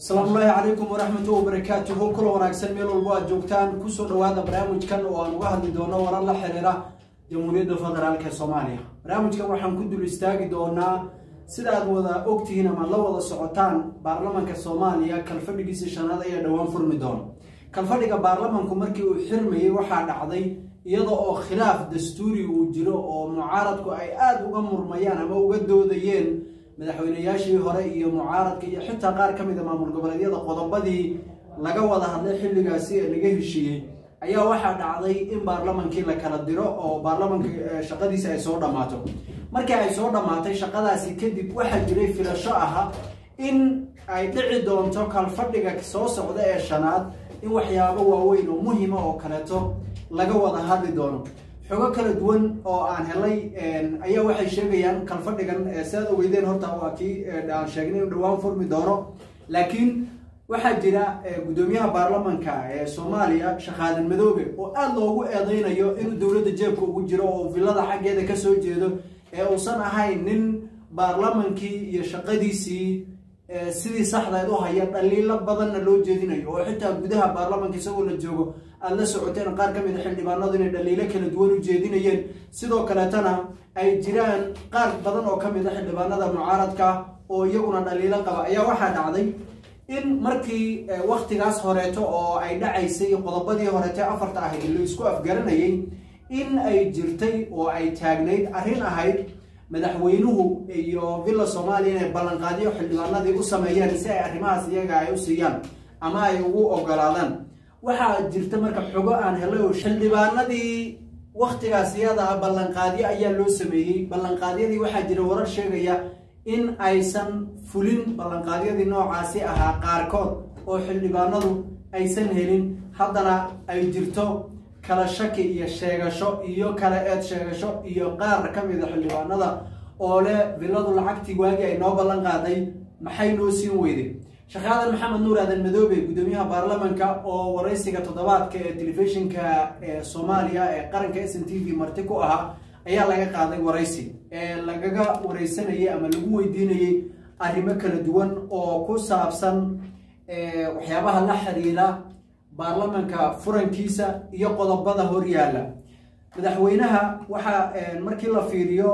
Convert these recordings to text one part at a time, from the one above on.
السلام الله عليكم ورحمة الله وبركاته. كل وناكسن ميل والبواد جوجتان كسر هذا برنامج كان وأنوهد دونا ورا الله حريرة جمهورية فدرالك الصومالية. برنامج كان وحن كدو الاستاج دونا سيداد وذا أوقتي هنا من لوض السعوتان برلمان كالصومالية كالفرق جيسشان هذا يدوان فرمدون. كالفرق برلمان كمركي وحرمي وحد عضي يضع خلاف دستوري وجراء معارض أي وأمر ميان أما وجدوا ذيين madaxweynayaashii hore iyo mucaaradka iyo xitaa qaar kamid ah maamul goboleedyada qodobadii laga wada hadlay xilligaasi ee laga heshiiyay ayaa waxa dhacday in baarlamaanka la kala diro oo baarlamaanka shaqadiisa ay soo dhamaato markii ay soo dhamaatay shaqadaasi kadib waxa jiray filasho ah in ay dhici doonto kal fadhiga soo socda ee shanaad in waxyaabo waaweyn oo muhiim ah oo kaleeto laga wada hadli doono xogo kala duwan oo aan helay ayaa waxay sheegayaan kalfadhigan saad ogeydeen horta waa kii aan sheegnay in dhawaan furmi doono laakiin waxa jira gudoomiyaha baarlamaanka ee Soomaaliya Shaqaadan Madoobe oo aad loogu eedeynayo inuu dawladda jeebka ugu jiro oo villada xageeda ka soo jeedo ee uusan ahayn nin baarlamaankii iyo shaqadiisii sidii saxda ah u haya dhaliilo badan loo jeedinayo oo xitaa gudaha baarlamaanka isagoo la joogo aan la socoteen qaar ka mid ah xildhibaanadu inay dhaliilo kala duwan u jeedinayeen sidoo kale tana ay jiraan qaar badan oo ka mid ah xildhibaanada mucaaradka oo iyaguna dhaliilo qaba ayaa waxa dhacday in markii waqtigaas horeeto oo ay dhacaysay qodobadii horeeto afarta ah ee la isku afgaranayay in ay jirtay oo ay taagnayd arrin ahayd madaxweynuhu iyo villa Soomaaliya ee ballanqaadiyo xildhibaanadii u sameeyeen si ay arrimahaas iyaga ay u siiyaan ama ay ugu ogolaadaan waxa jirta marka xogo aan helay oo xildhibaanadii waqtigaas iyada ballanqaadiyo ayaa loo sameeyay ballanqaadiyadii waxa jira warar sheegaya in aysan fulin ballanqaadiyadii noocaasi ahaa qaarkood oo xildhibaanadu aysan helin haddana ay jirto kala shaki iyo sheegasho iyo kala eed sheegasho iyo qaar ka mid ah xildhibaanada oo leh villadu lacagtii waagi ay noo ballan qaaday maxay noo siin weyday Shaqaadan Maxamed Nuur Aadan Madoobe gudoomiyaha baarlamaanka oo wareysiga toddobaadka ee telefishinka Soomaaliya ee qaranka SNTV marti ku ahaa ayaa laga qaaday wareysi lagaga wareysanayay ama lagu weydiinayay arrimo kala duwan oo ku saabsan waxyaabaha la xiriira baarlamaanka furankiisa iyo qodobada hor yaala madaxweynaha waxa markii la fiiriyo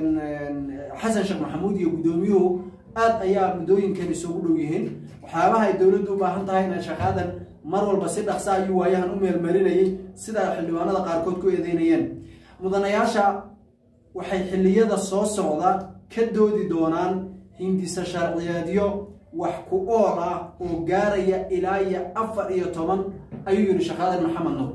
Xasan Sheekh Maxamuud iyo gudoomiyuhu aad ayaa mudooyinkan isugu dhow yihiin waxyaabaha ay dawladdu u baahan tahay in shaqadan mar walba si dhaqso ah iyo waayahan u meelmarinayay sida xildhibaanada qaarkood ku eedeynayeen mudanayaasha waxay xilliyada soo socda ka doodi doonaan hindisa sharciyeedyo wax ku ool ah oo gaaraya ilaa 14 ayuu yiri Shaqaadan Maxamed Nuur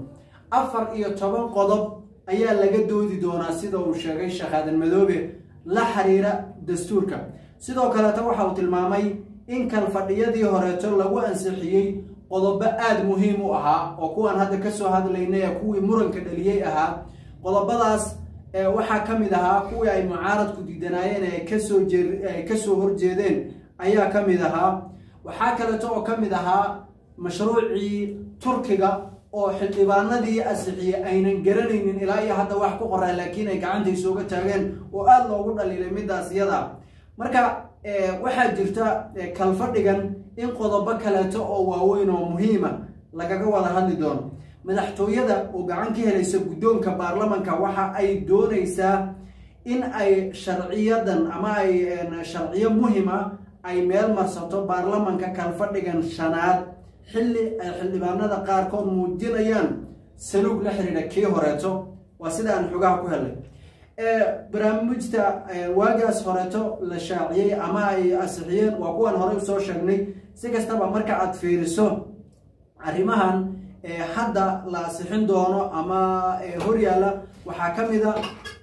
14 qodob ayaa laga doodi doonaa sida uu sheegay Shaqaadan Madoobe la xiriira dastuurka sidoo kale waxa uu tilmaamay in kal fadhiyadii horeeto lagu ansixiyay qodobo aad muhiim u ahaa oo kuwan hadda ka soo hadlaynay kuwii muranka dhaliyay ahaa qodobadaas waxa kamid ahaa kuwii ay mucaaradku diidanayeen ee ka soo horjeedeen ayaa kamid ahaa waxa kale oo kamid ahaa mashruucii Turkiga oo xildhibaanadii asixiyay aynan garanaynin ilaa iyo hadda wax ku qoray laakiin ay gacanta isuga taageen oo aad loogu dhaliilay midaas iyada marka waxa jirta kal fadhigan in qodobo kale oo waaweyn oo muhiim ah lagaga wada hadli doono madaxtooyada oo gacan ka helaysa gudoonka baarlamaanka waxa ay doonaysaa in ay sharciyadan ama ay sharciyo muhiim ah ay meel marsato baarlamaanka kal fadhigan shanaad xilli ay xildhibaanada qaarkood muujinayaan saluug la xiriira kii horeeto waa sida aan xogaha ku helay barnaamijta waagaas horeeto la shaaciyay ama ay asixiyeen waa kuwan hore soo sheegnay si kastaba marka aad fiiriso arrimahan hadda la asixin doono ama hor yaala waxa kamid ah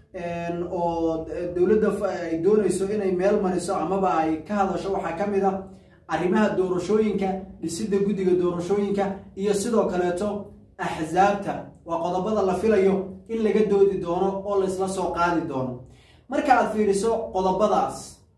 oo dawladda ay doonayso inay meel mariso ama ay ka hadasho waxa kamid ah arrimaha doorashooyinka dhisida guddiga doorashooyinka iyo sidoo kaleeto axzaabta waa qodobada la filayo in laga doodi doono oo la isla soo qaadi doono marka aad fiiriso qodobadaas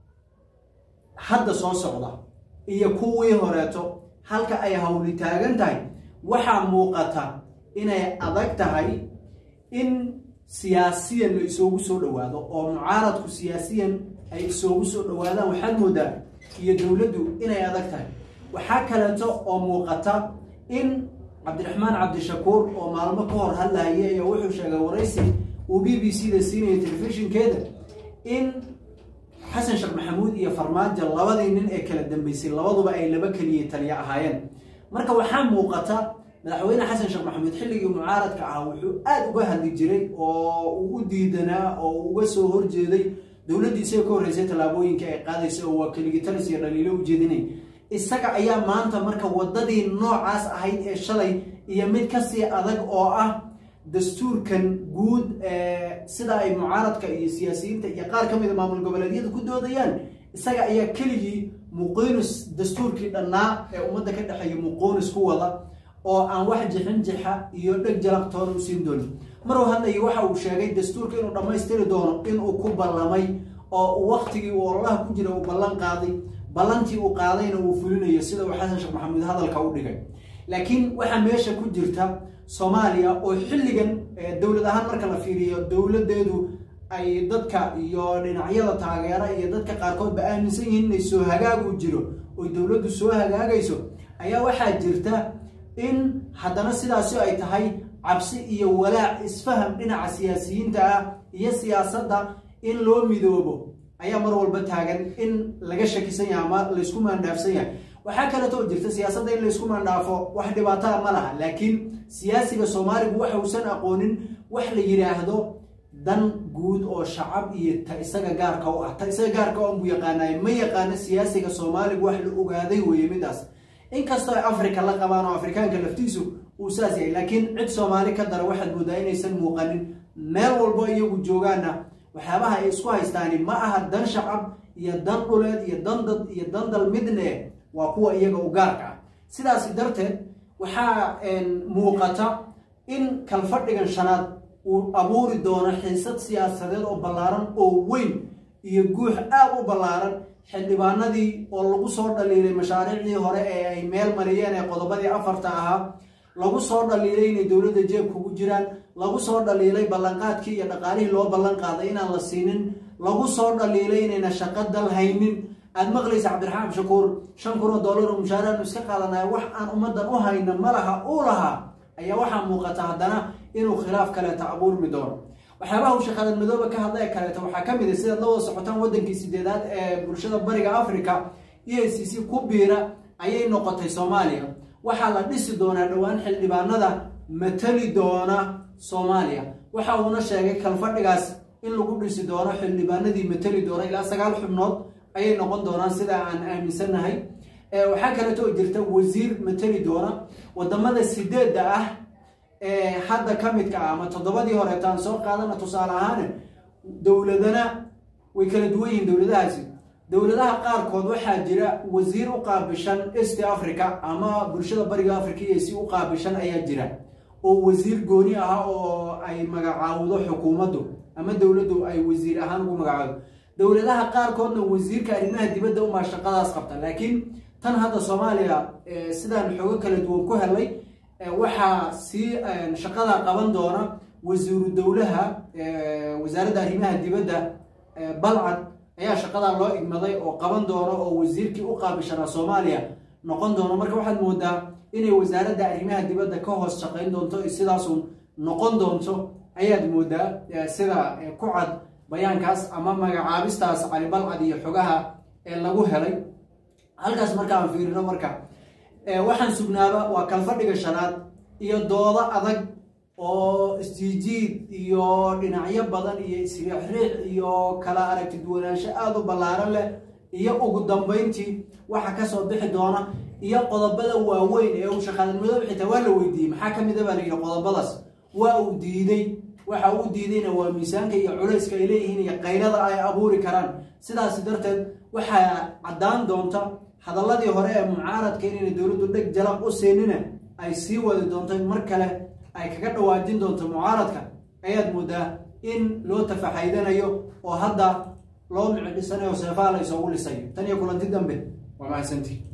hadda soo socda iyo kuwii horeeto halka ay hawli taagan tahay waxa muuqata inay adag tahay in siyaasiyan la isugu soo dhawaado oo mucaaradku siyaasiyan ay isugu soo dhawaadaan waxaad moodaa iyo dawladdu inay adag tahay وحكلته أو موقتا إن عبد الرحمن عبد الشكور ومعلومة كهر هلا هي وحوش ورئيسي وبي بي سي للسينما تلفزيون كده إن حسن شيخ محمود يا فرماج لبدي nin ee kala dambeysay labaduba ay laba kaliya taliya ahaayeen marka waxa muuqata madaxweyne xasan sheekh maxamuud xilligii mucaaradka ah wuxuu aad uga hadli jiray oo uu diidanaa oo uga soo horjeeday dawladdiisa ka horeysay talaabooyinka ay qaadaysay oo wakiiligi talis iyo dhaliilo u jeedinay isaga ayaa maanta marka wadadii noocaas ahayd ee shalay iyo mid ka sii adag oo ah dastuurkan guud sida ay mucaaradka iyo siyaasiyiinta iyo qaar kamid ah maamul goboleedyada ku doodayaan isaga ayaa kaliya muqoonis dastuurkii dhanaa ee ummadda ka dhaxay muqoonis ku wada oo aan wax jixinjixa iyo dhag jalaqtoon u siin doonin maruu hadlay waxa uu sheegay dastuurka inuu dhameystiri doono inuu ku ballamay oo waqtigii uu Allah ku jira uu ballan qaaday ballantii uu qaadayna uu fulinayo sida uu xasan sheekh maxamuud hadalka u dhigay laakiin waxa meesha ku jirta Soomaaliya oo xilligan dawlad ahaan marka la fiiriyo dawladeedu ay dadka iyo dhinacyada taageera iyo dadka qaarkood ba aaminsan yihiin inay soo hagaag u jiro oo dawladdu soo hagaagayso ayaa waxa jirta in haddana sidaas ay tahay cabsi iyo walaac isfaham dhinaca siyaasiyiinta ah iyo siyaasadda in loo midoobo ayaa mar walba taagan in laga shakisan yahay ama la isku maandhaafsan yahay waxa kale oo jirta siyaasadda in la isku maandhaafo wax dhibaato ma laha laakiin siyaasiga Soomaaligu waxa uu san aqoonin wax la yiraahdo dan guud oo shacab iyo ta isaga gaarka u ah ta isaga gaarka oo uu yaqaanay ma yaqaan siyaasiga Soomaaligu wax la ogaaday weeye midaas inkastoo Afrika la qabaan oo Afrikaanka laftiisu uu saasay laakiin cid Soomaali ka dar waxa moodaa inaysan muuqanin meel walba iyagu joogaana waxyaabaha ay isku haystaan ma aha dan shacab iyo dan dhuleed iyo dan dad iyo dan dal midne waa kuwa iyaga u gaarka sidaas darteed waxa muuqata in kalfadhigan shanaad uu abuuri doono xiisad siyaasadeed oo ballaaran oo weyn iyo guux aad u ballaaran xildhibaanadii oo lagu soo dhaliilay mashaariicdii hore ee ay meel mariyeen ee qodobadii afarta ahaa lagu soo dhaliilay inay dawladda jeebka ugu jiraan lagu soo dhaliilay ballanqaadkii iyo dhaqaalihii loo ballan qaaday inaan la siinin lagu soo dhaliilay inayna shaqo dal haynin aad maqlaysa Cabdiraxmaan Shakuur $5,000 oo mushaaraan iska qaadanaya wax aan ummadan u hayna malaha oo laha ayaa waxa muuqata haddana inuu khilaaf kale taabuurmi doono waxyaabaha shaqada madooba ka hadlay kale waxa kamid ah sida loo socotaan wadankii sideedaad ee bulshada bariga Afrika EACC ku biira ayay noqotay Soomaaliya waxa la dhisi doonaa dhawaan xildhibaanada matali doona Soomaaliya waxa uu sheegay kalfadhigaas in lagu dhisi doono xildhibaanadii matali doona ilaa 9 xubnood ayay noqon doonaan sida aan aaminsanahay waxa kale oo jirta wasiir matali doona wadamada sideedda ah hadda kamidka ama todobadii hore taan soo qaadana tusaale ahaan dawladana way kala duwan yihiin dawladahaasi dawladaha qaarkood waxa jira wasiir u qaabishan East Africa ama bulshada bariga Afrika ee si u qaabishan ayaa jira oo wasiir gooni ah oo ay magacaawdo xukuumaddu ama dawladdu ay wasiir ahaan ugu magacaawdo dawladaha qaarkoodna wasiirka arrimaha dibadda uma shaqadaas qabta laakiin tan hadda Soomaaliya sidaan xoog kala duwan ku helay waxa si shaqada qaban doona wasiiru dawlaha wasaaradda arrimaha dibadda balcad ayaa shaqada loo igmaday oo qaban doona oo wasiirkii u qaabishana Soomaaliya noqon doona marka waxaad moodaa inay wasaaradda arrimaha dibadda ka hoos shaqeyn doonto sidaas uu noqon doonto ayaad moodaa sida ku cad bayaankaas ama magacaabistaas cali balcad iyo xogaha ee lagu helay halkaas marka aan fiirino marka waxaan sugnaaba waa kalfadhiga shanaad iyo doodo adag oo istijiid iyo dhinacyo badan iyo isriix iyo kala aragti duwanaansho aad u ballaaran leh iyo ugu dambeyntii waxa ka soo bixi doona iyo qodobada waaweyn ee uu shaqadanimada xitaa waa la weydiiyay maxaa kamid ah baa la qodobadaas waa uu diiday waxa uu diidayna waa miisaanka iyo culayska ay leeyihiin iyo qaylada ay abuuri karaan sidaas darteed waxa cadaan doonta hadalladii hore ee mucaaradka inay dawladdu dhag jalaq u seenina ay sii wadi doonto mar kale ay kaga dhawaajin doonto mucaaradka ayaad moodaa in loo tafaxaydanayo oo hadda loo micdhisanayo seefaha la isoo lisay tan iyo kulanti dambe waa mahadsantii